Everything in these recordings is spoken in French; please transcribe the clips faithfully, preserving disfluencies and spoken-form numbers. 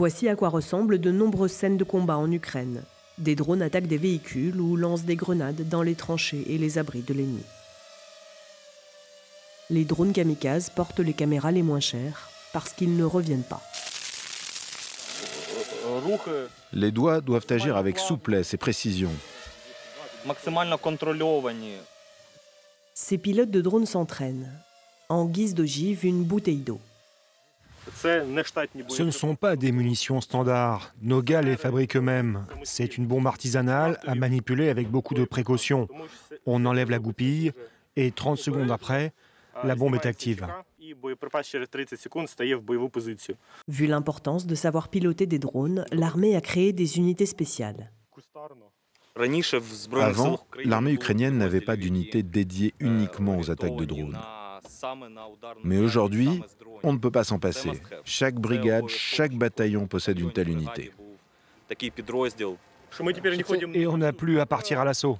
Voici à quoi ressemblent de nombreuses scènes de combat en Ukraine. Des drones attaquent des véhicules ou lancent des grenades dans les tranchées et les abris de l'ennemi. Les drones kamikazes portent les caméras les moins chères parce qu'ils ne reviennent pas. Les doigts doivent agir avec souplesse et précision. Ces pilotes de drones s'entraînent. En guise d'ogive, une bouteille d'eau. Ce ne sont pas des munitions standards. Nos gars les fabriquent eux-mêmes. C'est une bombe artisanale à manipuler avec beaucoup de précautions. On enlève la goupille et trente secondes après, la bombe est active. Vu l'importance de savoir piloter des drones, l'armée a créé des unités spéciales. Avant, l'armée ukrainienne n'avait pas d'unité dédiée uniquement aux attaques de drones. Mais aujourd'hui, on ne peut pas s'en passer. Chaque brigade, chaque bataillon possède une telle unité. Et on n'a plus à partir à l'assaut.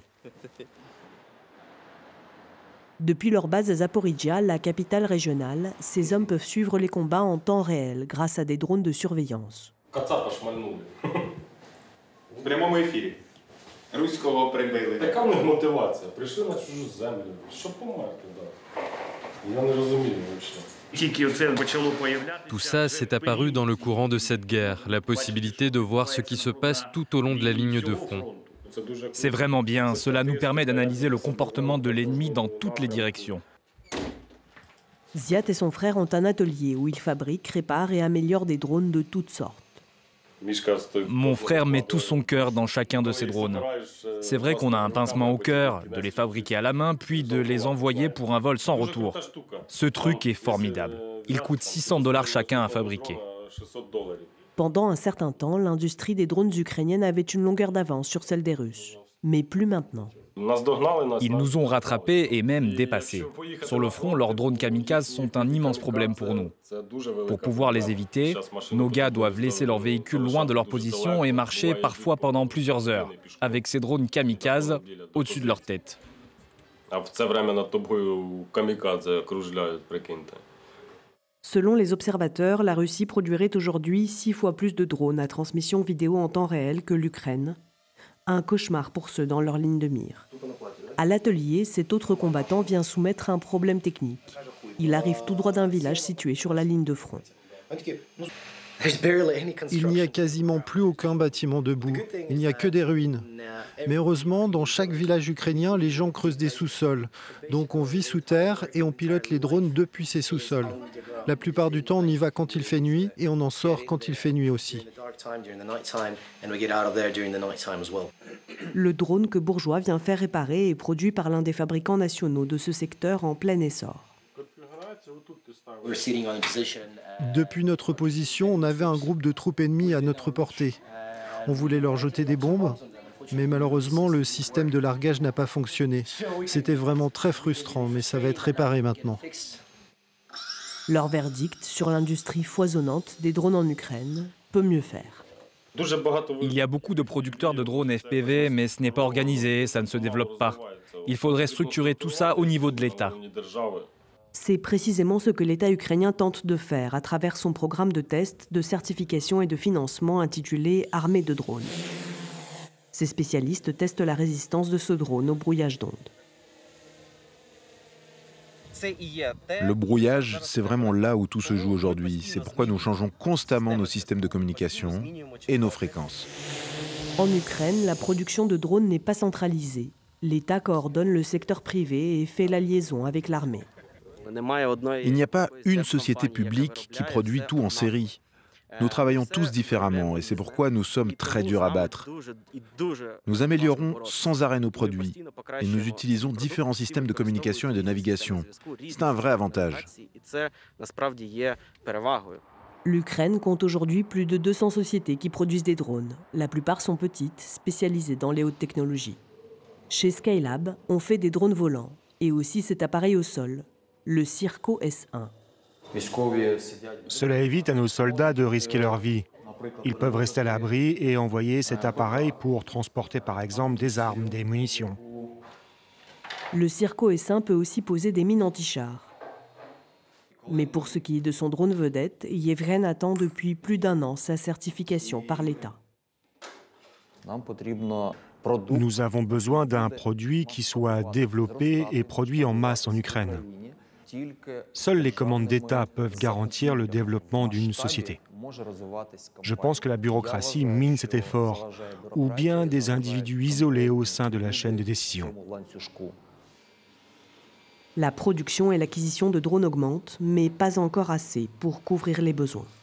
Depuis leur base à Zaporizhia, la capitale régionale, ces hommes peuvent suivre les combats en temps réel grâce à des drones de surveillance. Tout ça s'est apparu dans le courant de cette guerre, la possibilité de voir ce qui se passe tout au long de la ligne de front. C'est vraiment bien, cela nous permet d'analyser le comportement de l'ennemi dans toutes les directions. Ziad et son frère ont un atelier où ils fabriquent, réparent et améliorent des drones de toutes sortes. Mon frère met tout son cœur dans chacun de ces drones. C'est vrai qu'on a un pincement au cœur de les fabriquer à la main, puis de les envoyer pour un vol sans retour. Ce truc est formidable. Il coûte six cents dollars chacun à fabriquer. Pendant un certain temps, l'industrie des drones ukrainiennes avait une longueur d'avance sur celle des Russes. Mais plus maintenant. Ils nous ont rattrapés et même dépassés. Sur le front, leurs drones kamikazes sont un immense problème pour nous. Pour pouvoir les éviter, nos gars doivent laisser leurs véhicules loin de leur position et marcher parfois pendant plusieurs heures, avec ces drones kamikazes au-dessus de leur tête. Selon les observateurs, la Russie produirait aujourd'hui six fois plus de drones à transmission vidéo en temps réel que l'Ukraine. Un cauchemar pour ceux dans leur ligne de mire. À l'atelier, cet autre combattant vient soumettre un problème technique. Il arrive tout droit d'un village situé sur la ligne de front. Il n'y a quasiment plus aucun bâtiment debout. Il n'y a que des ruines. Mais heureusement, dans chaque village ukrainien, les gens creusent des sous-sols. Donc on vit sous terre et on pilote les drones depuis ces sous-sols. La plupart du temps, on y va quand il fait nuit et on en sort quand il fait nuit aussi. Le drone que Bourgeois vient faire réparer est produit par l'un des fabricants nationaux de ce secteur en plein essor. Depuis notre position, on avait un groupe de troupes ennemies à notre portée. On voulait leur jeter des bombes, mais malheureusement, le système de largage n'a pas fonctionné. C'était vraiment très frustrant, mais ça va être réparé maintenant. Leur verdict sur l'industrie foisonnante des drones en Ukraine peut mieux faire. Il y a beaucoup de producteurs de drones F P V, mais ce n'est pas organisé, ça ne se développe pas. Il faudrait structurer tout ça au niveau de l'État. C'est précisément ce que l'État ukrainien tente de faire à travers son programme de test, de certification et de financement intitulé « Armée de drones ». Ces spécialistes testent la résistance de ce drone au brouillage d'ondes. Le brouillage, c'est vraiment là où tout se joue aujourd'hui. C'est pourquoi nous changeons constamment nos systèmes de communication et nos fréquences. En Ukraine, la production de drones n'est pas centralisée. L'État coordonne le secteur privé et fait la liaison avec l'armée. Il n'y a pas une société publique qui produit tout en série. Nous travaillons tous différemment et c'est pourquoi nous sommes très durs à battre. Nous améliorons sans arrêt nos produits et nous utilisons différents systèmes de communication et de navigation. C'est un vrai avantage. L'Ukraine compte aujourd'hui plus de deux cents sociétés qui produisent des drones. La plupart sont petites, spécialisées dans les hautes technologies. Chez Skylab, on fait des drones volants et aussi cet appareil au sol, le Sirco S un. Cela évite à nos soldats de risquer leur vie. Ils peuvent rester à l'abri et envoyer cet appareil pour transporter par exemple des armes, des munitions. Le Sirco S un peut aussi poser des mines anti-chars. Mais pour ce qui est de son drone vedette, Yevgen attend depuis plus d'un an sa certification par l'État. Nous avons besoin d'un produit qui soit développé et produit en masse en Ukraine. Seules les commandes d'État peuvent garantir le développement d'une société. Je pense que la bureaucratie mine cet effort, ou bien des individus isolés au sein de la chaîne de décision. La production et l'acquisition de drones augmentent, mais pas encore assez pour couvrir les besoins.